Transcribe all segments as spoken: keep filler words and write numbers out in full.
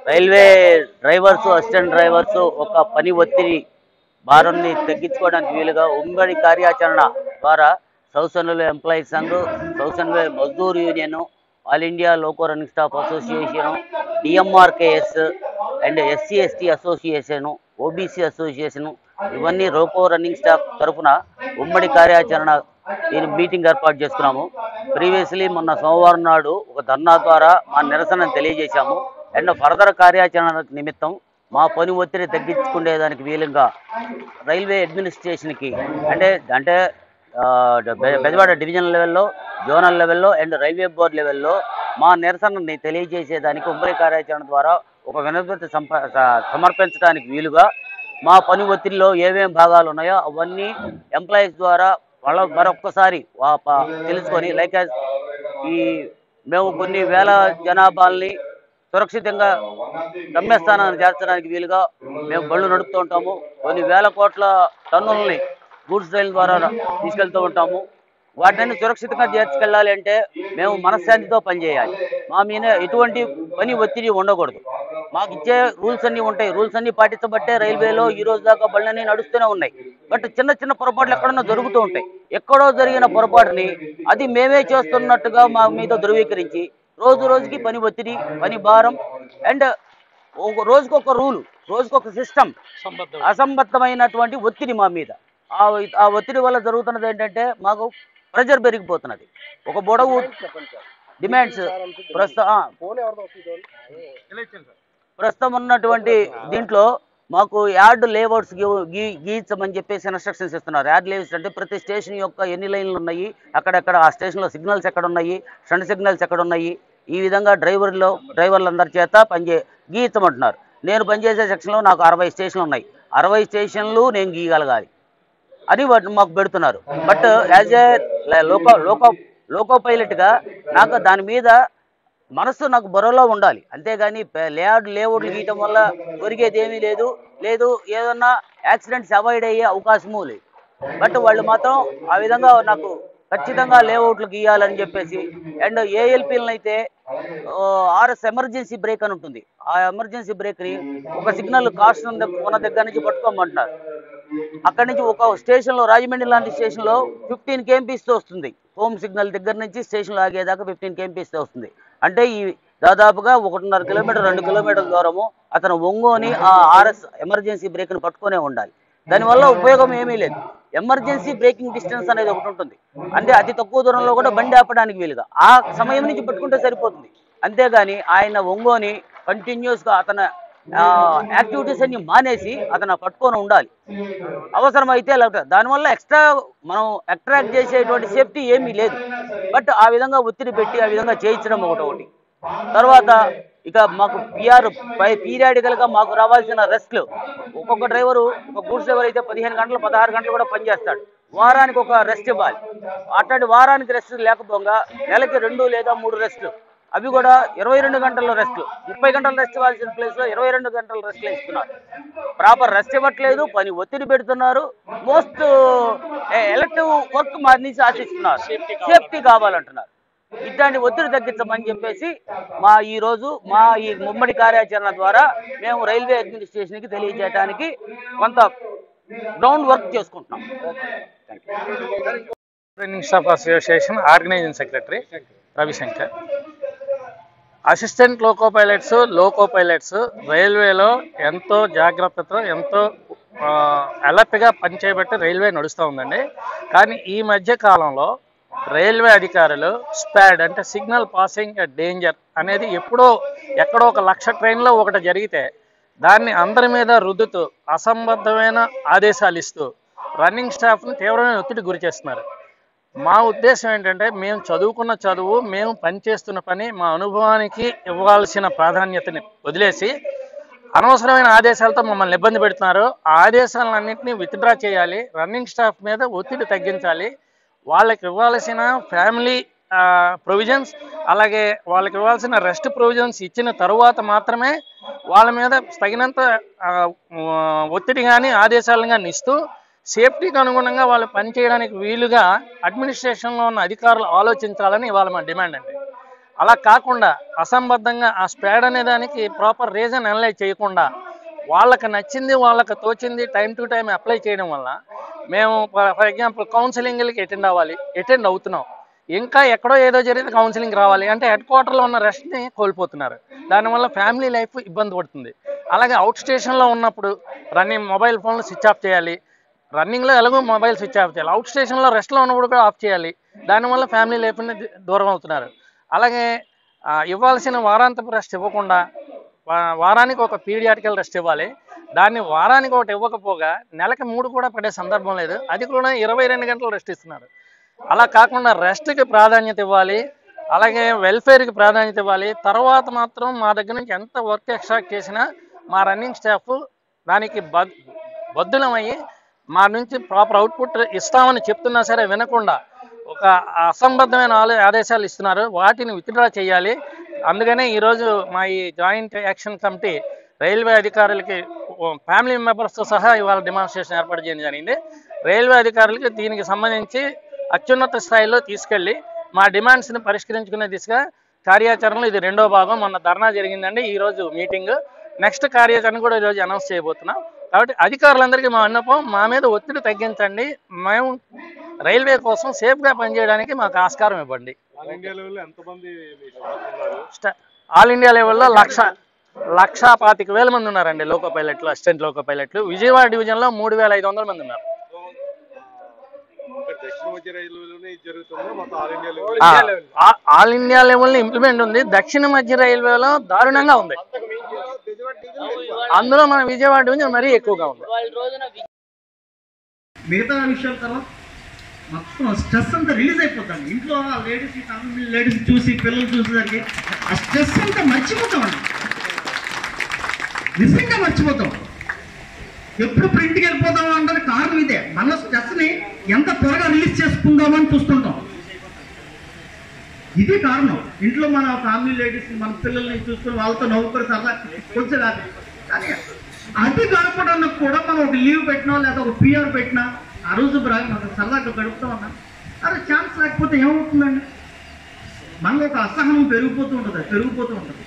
Railway drivers, assistant drivers ఒక పని ఒత్తిడి భారాన్ని తగ్గించుకోవడానికి వీలుగా ఉమ్మడి కార్యాచరణ ద్వారా south railway employees Sangh, south railway Mazdoor union, all India loco running staff association, DMRKS and SC ST association, OBC association, ఇవన్నీ లోకో రన్నింగ్ స్టాఫ్ తరఫున ఉమ్మడి కార్యాచరణ దీని మీటింగ్ ఏర్పాటు చేసుకున్నాము. ప్రీవియస్లీ మొన్న సోమవారం నాడు ఒక ధర్నా ద్వారా మా నిరసనను తెలియజేశాము. అండ్ ఫర్దర్ కార్యాచరణ నిమిత్తం మా పని ఒత్తిడి తగ్గించుకునేదానికి వీలుగా రైల్వే అడ్మినిస్ట్రేషన్కి అంటే అంటే బెజవాడ డివిజన్ లెవెల్లో, జోనల్ లెవెల్లో అండ్ రైల్వే బోర్డు లెవెల్లో మా నిరసనని తెలియజేసేదానికి ఉమ్మడి కార్యాచరణ ద్వారా ఒక వినతి సంప సమర్పించడానికి వీలుగా మా పని ఒత్తిడిలో ఏమేమి భాగాలు ఉన్నాయో అవన్నీ ఎంప్లాయీస్ ద్వారా వాళ్ళ మరొక్కసారి తెలుసుకొని లైక్ ఈ మేము కొన్ని వేల జనాభాల్ని సురక్షితంగా గమ్యస్థానాన్ని చేర్చడానికి వీలుగా మేము బళ్ళు నడుపుతూ ఉంటాము. కొన్ని వేల కోట్ల టన్నులని గూడ్స్ రైలు ద్వారా తీసుకెళ్తూ ఉంటాము. వాటిని సురక్షితంగా చేర్చుకెళ్ళాలి అంటే మేము మనశ్శాంతితో పనిచేయాలి. మా మీద ఎటువంటి పని ఒత్తిడి ఉండకూడదు. మాకు ఇచ్చే రూల్స్ అన్నీ ఉంటాయి. రూల్స్ అన్నీ పాటించబట్టే రైల్వేలో ఈ రోజు దాకా బళ్ళన్నీ నడుస్తూనే ఉన్నాయి. బట్ చిన్న చిన్న పొరపాట్లు ఎక్కడన్నా జరుగుతూ ఉంటాయి. ఎక్కడో జరిగిన పొరపాటుని అది మేమే చేస్తున్నట్టుగా మా మీద ధృవీకరించి రోజు రోజుకి పని ఒత్తిడి, పని భారం అండ్ రోజుకొక రూలు, రోజుకొక సిస్టమ్, అసంబద్ధమైనటువంటి ఒత్తిడి మా మీద. ఆ ఒత్తిడి వల్ల జరుగుతున్నది ఏంటంటే మాకు ప్రెజర్ పెరిగిపోతున్నది. ఒక బొడవు డిమాండ్స్ ప్రస్తుతం ప్రస్తుతం ఉన్నటువంటి దీంట్లో మాకు యార్డ్ లేఅవుట్స్ గీ గీయించమని చెప్పేసి ఇన్స్ట్రక్షన్స్ ఇస్తున్నారు. యార్డ్ లేఅవుట్స్ అంటే ప్రతి స్టేషన్ యొక్క ఎన్ని లైన్లు ఉన్నాయి, అక్కడెక్కడ ఆ స్టేషన్లో సిగ్నల్స్ ఎక్కడ ఉన్నాయి, స్టంట్ సిగ్నల్స్ ఎక్కడ ఉన్నాయి, ఈ విధంగా డ్రైవర్లో డ్రైవర్లందరి చేత పనిచే గీయించమంటున్నారు. నేను పనిచేసే సెక్షన్లో నాకు అరవై స్టేషన్లు ఉన్నాయి. అరవై స్టేషన్లు నేను గీయగలగాలి అని వాటిని మాకు పెడుతున్నారు. But as a loco loco loco పైలట్గా నాకు దాని మీద మనస్సు నాకు బరోలో ఉండాలి. అంతేగాని లేఅవుట్ లేఅవుట్లు గీయటం వల్ల ఒరిగేది ఏమీ లేదు లేదు ఏదన్నా యాక్సిడెంట్స్ అవాయిడ్ అయ్యే అవకాశమూ లేదు. బట్ వాళ్ళు మాత్రం ఆ విధంగా నాకు ఖచ్చితంగా లేఅవుట్లు గీయాలని చెప్పేసి అండ్ ఏఎల్పీలను అయితే ఆర్ఎస్ ఎమర్జెన్సీ బ్రేక్ అని ఉంటుంది. ఆ ఎమర్జెన్సీ బ్రేక్ని ఒక సిగ్నల్ కాస్ట్ ఉన్న దగ్గర నుంచి పట్టుకోమంటున్నారు. అక్కడి నుంచి ఒక స్టేషన్లో రాజమండ్రి లాంటి స్టేషన్లో ఫిఫ్టీన్ కేఎంపీస్తో వస్తుంది. హోమ్ సిగ్నల్ దగ్గర నుంచి స్టేషన్లో ఆగేదాకా ఫిఫ్టీన్ కేఎంపీస్తో వస్తుంది. అంటే ఈ దాదాపుగా ఒకటిన్నర కిలోమీటర్ రెండు కిలోమీటర్ల దూరము అతను ఒంగోని ఆ ఆర్ఎస్ ఎమర్జెన్సీ బ్రేక్ని పట్టుకునే ఉండాలి. దానివల్ల ఉపయోగం ఏమీ లేదు. ఎమర్జెన్సీ బ్రేకింగ్ డిస్టెన్స్ అనేది ఒకటి ఉంటుంది. అంటే అతి తక్కువ దూరంలో కూడా బండి ఆపడానికి వీలుగా ఆ సమయం నుంచి పట్టుకుంటే సరిపోతుంది. అంతేగాని ఆయన ఒంగోని కంటిన్యూస్గా అతను యాక్టివిటీస్ అన్ని మానేసి అతను పట్టుకొని ఉండాలి. అవసరమైతే లేకపోతే దానివల్ల ఎక్స్ట్రా మనం అట్రాక్ట్ చేసేటువంటి సేఫ్టీ ఏమీ లేదు. బట్ ఆ విధంగా ఒత్తిడి పెట్టి ఆ విధంగా చేయించడం ఒకటి ఒకటి తర్వాత ఇక మాకు పిఆర్ పీరియాడికల్గా మాకు రావాల్సిన రెస్ట్లు ఒక్కొక్క డ్రైవరు ఒక గూడ్స్ డ్రైవర్ అయితే పదిహేను గంటలు పదహారు గంటలు కూడా పనిచేస్తాడు. వారానికి ఒక రెస్ట్ ఇవ్వాలి. అట్లాంటి వారానికి రెస్ట్ లేకపోగా నెలకి రెండు లేదా మూడు రెస్ట్లు, అవి కూడా ఇరవై రెండు గంటల రెస్ట్లు, ముప్పై గంటల రెస్ట్ ఇవ్వాల్సిన ప్లేస్లో ఇరవై రెండు గంటల రెస్ట్లు ఇస్తున్నారు. ప్రాపర్ రెస్ట్ ఇవ్వట్లేదు, పని ఒత్తిడి పెడుతున్నారు. మోస్ట్ ఎలక్టివ్ వర్క్ మా నుంచి ఆశిస్తున్నారు. సేఫ్టీ కావాలంటున్నారు. ఇట్లాంటి ఒత్తిడి తగ్గించమని చెప్పేసి మా ఈరోజు మా ఈ ముమ్మడి కార్యాచరణ ద్వారా మేము రైల్వే అడ్మినిస్ట్రేషన్కి తెలియజేయడానికి కొంత గ్రౌండ్ వర్క్ చేసుకుంటున్నాం. Training staff association organizing secretary Ravishankar. Assistant loco pilots loco pilots రైల్వేలో ఎంతో జాగ్రత్తతో ఎంతో అలర్ట్గా పనిచేయబట్టి రైల్వే నడుస్తూ ఉందండి. కానీ ఈ మధ్య కాలంలో రైల్వే అధికారులు స్పాడ్ అంటే సిగ్నల్ పాసింగ్ డేంజర్ అనేది ఎప్పుడో ఎక్కడో ఒక లక్ష ట్రైన్లో ఒకటి జరిగితే దాన్ని అందరి మీద రుద్దుతూ అసంబద్ధమైన ఆదేశాలు ఇస్తూ రన్నింగ్ స్టాఫ్ని తీవ్రమైన ఒత్తిడి గురి చేస్తున్నారు. మా ఉద్దేశం ఏంటంటే మేము చదువుకున్న చదువు, మేము పనిచేస్తున్న పని, మా అనుభవానికి ఇవ్వాల్సిన ప్రాధాన్యతని వదిలేసి అనవసరమైన ఆదేశాలతో మమ్మల్ని ఇబ్బంది పెడుతున్నారు. ఆ ఆదేశాలన్నింటినీ విత్డ్రా చేయాలి. రన్నింగ్ స్టాఫ్ మీద ఒత్తిడి తగ్గించాలి. వాళ్ళకి ఇవ్వాల్సిన ఫ్యామిలీ ప్రొవిజన్స్ అలాగే వాళ్ళకి ఇవ్వాల్సిన రెస్ట్ ప్రొవిజన్స్ ఇచ్చిన తరువాత మాత్రమే వాళ్ళ మీద తగినంత ఒత్తిడి కానీ ఆదేశాలను కానీ ఇస్తూ సేఫ్టీకి అనుగుణంగా వాళ్ళు పనిచేయడానికి వీలుగా అడ్మినిస్ట్రేషన్లో ఉన్న అధికారులు ఆలోచించాలని ఇవాళ మా డిమాండ్ అండి. అలా కాకుండా అసంబద్ధంగా ఆ స్పాడ్ అనే దానికి ప్రాపర్ రీజన్ అనలైజ్ చేయకుండా వాళ్ళకి నచ్చింది వాళ్ళకి తోచింది టైం టు టైం అప్లై చేయడం వల్ల మేము ఫర్ ఎగ్జాంపుల్ కౌన్సిలింగ్లకి అటెండ్ అవ్వాలి, అటెండ్ అవుతున్నాం, ఇంకా ఎక్కడో ఏదో జరిగితే కౌన్సిలింగ్ రావాలి అంటే హెడ్ క్వార్టర్లో ఉన్న రెస్ట్ని కోల్పోతున్నారు. దానివల్ల ఫ్యామిలీ లైఫ్ ఇబ్బంది పడుతుంది. అలాగే అవుట్ స్టేషన్లో ఉన్నప్పుడు రన్నింగ్ మొబైల్ ఫోన్లు స్విచ్ ఆఫ్ చేయాలి, రన్నింగ్లో ఎలాగో మొబైల్ స్విచ్ ఆఫ్ చేయాలి, అవుట్ స్టేషన్లో రెస్ట్లో ఉన్నప్పుడు కూడా ఆఫ్ చేయాలి. దానివల్ల ఫ్యామిలీ లైఫ్ని దూరం అవుతున్నారు. అలాగే ఇవ్వాల్సిన వారాంతపు రెస్ట్ ఇవ్వకుండా వారానికి ఒక పీడియాటికల్ రెస్ట్ ఇవ్వాలి, దాన్ని వారానికి ఒకటి ఇవ్వకపోగా నెలకి మూడు కూడా పడే సందర్భం లేదు, అది కూడా ఇరవై రెండు గంటలు రెస్ట్ ఇస్తున్నారు. అలా కాకుండా రెస్ట్కి ప్రాధాన్యత ఇవ్వాలి, అలాగే వెల్ఫేర్కి ప్రాధాన్యత ఇవ్వాలి. తర్వాత మాత్రం మా దగ్గర నుంచి ఎంత వర్క్ ఎక్స్ట్రాక్ట్ చేసినా మా రన్నింగ్ స్టాఫ్ దానికి బద్ బద్దులమయ్యి మా నుంచి ప్రాపర్ అవుట్పుట్ ఇస్తామని చెప్తున్నా సరే వినకుండా ఒక అసంబద్ధమైన ఆదేశాలు ఇస్తున్నారు. వాటిని విత్డ్రా చేయాలి. అందుకనే ఈరోజు మా ఈ జాయింట్ యాక్షన్ కమిటీ రైల్వే అధికారులకి ఫ్యామిలీ మెంబర్స్తో సహా ఇవాళ డెమాన్స్ట్రేషన్ ఏర్పాటు చేయడం జరిగింది. రైల్వే అధికారులకి దీనికి సంబంధించి అత్యున్నత స్థాయిలో తీసుకెళ్లి మా డిమాండ్స్ని పరిష్కరించుకునే దిశగా కార్యాచరణలో ఇది రెండో భాగం. మొన్న ధర్నా జరిగిందండి, ఈరోజు మీటింగ్, నెక్స్ట్ కార్యాచరణ కూడా ఈరోజు అనౌన్స్ చేయబోతున్నాం. కాబట్టి అధికారులందరికీ మా విన్నపం, మా మీద ఒత్తిడి తగ్గించండి, మేము రైల్వే కోసం సేఫ్గా పనిచేయడానికి మాకు ఆస్కారం ఇవ్వండి. ఆల్ ఇండియా లెవెల్లో లక్ష లక్ష పాతిక వేల మంది ఉన్నారండి లోకో పైలట్లు, అసిస్టెంట్ లోకో పైలట్లు. విజయవాడ డివిజన్లో మూడు వేల ఐదు వందల మంది ఉన్నారు. ఆల్ ఇండియా లెవెల్ ఇంప్లిమెంట్ ఉంది, దక్షిణ మధ్య రైల్వేలో దారుణంగా ఉంది, అందులో మన విజయవాడ డివిజన్ మరీ ఎక్కువగా ఉంది. మిగతా విషయాల తర్వాత మొత్తం స్ట్రెస్ అంతా రిలీజ్ అయిపోతాం. ఇంట్లో లేడీస్ లేడీస్ చూసి పిల్లలు చూసేసరికి ఆ స్ట్రెస్ అంతా మర్చిపోతామండి, నిజంగా మర్చిపోతాం. ఎప్పుడు ప్రింట్కి వెళ్ళిపోతాం అంటే కారణం ఇదే, మన స్ట్రెస్ని ఎంత త్వరగా రిలీజ్ చేసుకుందామని చూస్తుంటాం. ఇదే కారణం. ఇంట్లో మన ఫ్యామిలీ లేడీస్ మన పిల్లల్ని చూసుకుని వాళ్ళతో నవ్వుకొని సరదా కొంచెం కాదు, కానీ అది గడపడానికి కూడా మనం ఒక లీవ్ పెట్టినా లేదా ఒక పిఆర్ పెట్టినా ఆ రోజు మనం సరదాగా గడుపుతా ఉన్నాం. అదే ఛాన్స్ లేకపోతే ఏమవుతుందండి, మనలో ఒక అసహనం పెరిగిపోతూ ఉంటుంది పెరిగిపోతూ ఉంటుంది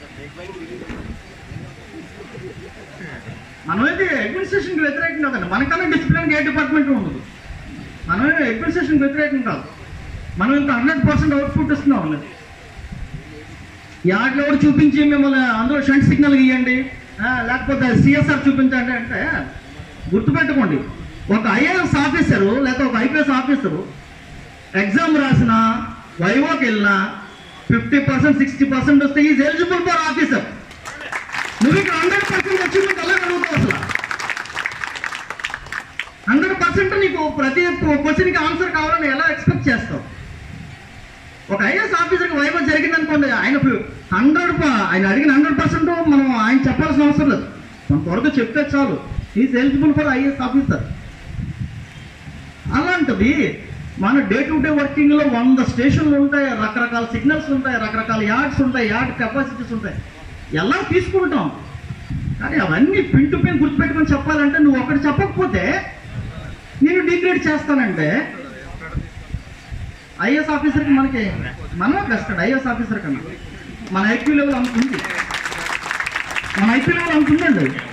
మనమైతే అడ్మినిస్ట్రేషన్కి వ్యతిరేకం కాదండి, మనకన్నా డిసిప్లిన్కి ఏ డిపార్ట్మెంట్ ఉండదు. మనమే అడ్మినిస్ట్రేషన్కి వ్యతిరేకం కాదు, మనం ఇంకా హండ్రెడ్ పర్సెంట్ అవుట్పుట్ ఇస్తున్నాం. లేదు యాడ్లో ఎవరు చూపించి మిమ్మల్ని అందులో షంట్ సిగ్నల్ ఇవ్వండి లేకపోతే సిఎస్ఆర్ చూపించండి అంటే గుర్తుపెట్టుకోండి, ఒక ఐఏఎస్ ఆఫీసరు లేకపోతే ఒక ఐపీఎస్ ఆఫీసరు ఎగ్జామ్ రాసిన వైవోకి వెళ్ళినా ఫిఫ్టీ పర్సెంట్ సిక్స్టీ పర్సెంట్ వస్తే ఈజ్ ఎలిజిబుల్ ఫర్ ఆఫీసర్. నువ్వు ఇక్కడ హండ్రెడ్ పర్సెంట్ వచ్చి నీకు ఎలా కలుగుతావు? అసలు హండ్రెడ్ పర్సెంట్ నీకు ప్రతి క్వశ్చన్కి ఆన్సర్ కావాలని ఎలా ఎక్స్పెక్ట్ చేస్తావు? ఒక ఐఏఎస్ ఆఫీసర్కి వైవో జరిగిందనుకోండి, ఆయన హండ్రెడ్ ఆయన అడిగిన హండ్రెడ్ పర్సెంట్ మనం ఆయన చెప్పాల్సిన అవసరం లేదు, మన త్వరగా చెప్తే చాలు is eligible for IAS officer. అలాంటిది మన డే టు డే వర్కింగ్లో వంద స్టేషన్లు ఉంటాయి, రకరకాల సిగ్నల్స్ ఉంటాయి, రకరకాల యార్డ్స్ ఉంటాయి, యార్డ్ కెపాసిటీస్ ఉంటాయి, ఎలా తీసుకుంటాం. కానీ అవన్నీ పిన్ టు పిన్ గుర్తుపెట్టుకొని చెప్పాలంటే నువ్వు ఒకటి చెప్పకపోతే నేను డిగ్రేడ్ చేస్తానంటే ఐఏఎస్ ఆఫీసర్కి మనకి మనమే బెస్ట్ అండి. ఐఏఎస్ ఆఫీసర్ కన్నా మన ఐక్యూ లెవెల్ అనుకుంది, మన ఐక్యూ లెవెల్ అనుకుందండి.